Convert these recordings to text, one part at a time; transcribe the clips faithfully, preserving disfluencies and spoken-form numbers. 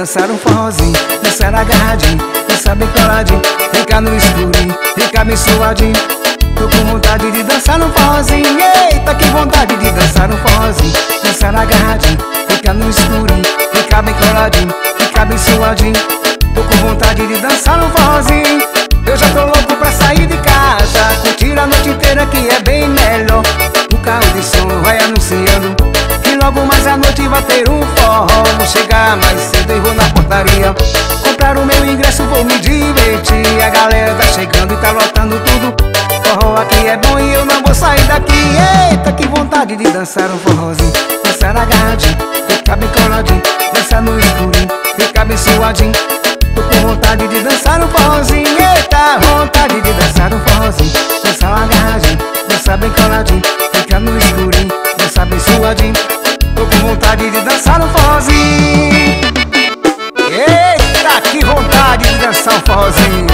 dançar um forrozinho, dançar agarradinho, dançar bem coladinho, ficar no escurinho, ficar bem suadinho. Tô com vontade de dançar um forrozinho, eita, que vontade de dançar um forrozinho, dançar agarradinho, ficar no escurinho, ficar bem coladinho, ficar bem suadinho. Tô com vontade de dançar um forrozinho. Eu já tô louco pra sair de casa, curtir a noite inteira que é bem melhor. O carro de som vai anunciando que logo mais à noite vai ter um forró. Vou chegar mais cedo e vou na portaria comprar o meu ingresso, vou me divertir. A galera tá chegando e tá lotando tudo. Forró aqui é bom e eu não vou sair daqui. Eita, que vontade de dançar um forrozinho, dançar agarradinho, ficar bem coladinho, dançar no escurinho, ficar bem suadinho. Tô com vontade de dançar um forrozinho, eita, vontade de dançar um forrozinho, dançar agarradinho, dançar bem coladinho, ficar no escurinho, dançar bem suadinho. Tô com vontade de dançar um forrozinho. Eita, que vontade de dançar um forrozinho.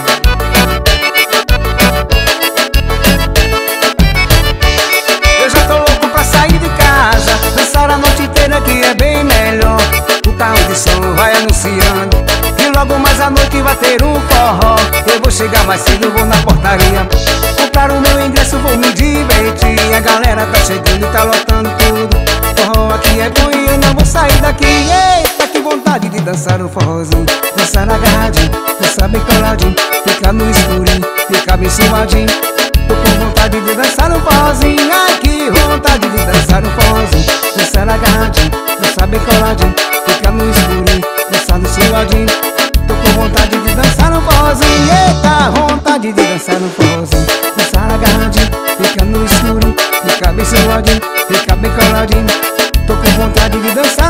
Eu já tô louco pra sair de casa, dançar a noite inteira que é bem melhor. O carro de som vai anunciando que logo mais à noite vai ter um forró. Eu vou chegar mais cedo, vou na portaria comprar o meu ingresso, vou me divertir. A galera tá chegando e tá lotando tudo. Forró aqui é bom e eu não vou sair daqui. Eita, que vontade de dançar um forrozinho, dançar agarradinho, dançar bem coladinho, ficar no escurinho, ficar bem suadinho. Tô com vontade de dançar um forrozinho. Ai, que vontade de dançar um forrozinho, dançar agarradinho, dançar bem coladinho, ficar no escurinho, dançar no suadinho. Tô com vontade de dançar um forrozinho. Eita, vontade de dançar um forrozinho, dançar agarradinho, ficar no escurinho, ficar bem suadinho, ficar bem coladinho. Tô com vontade de dançar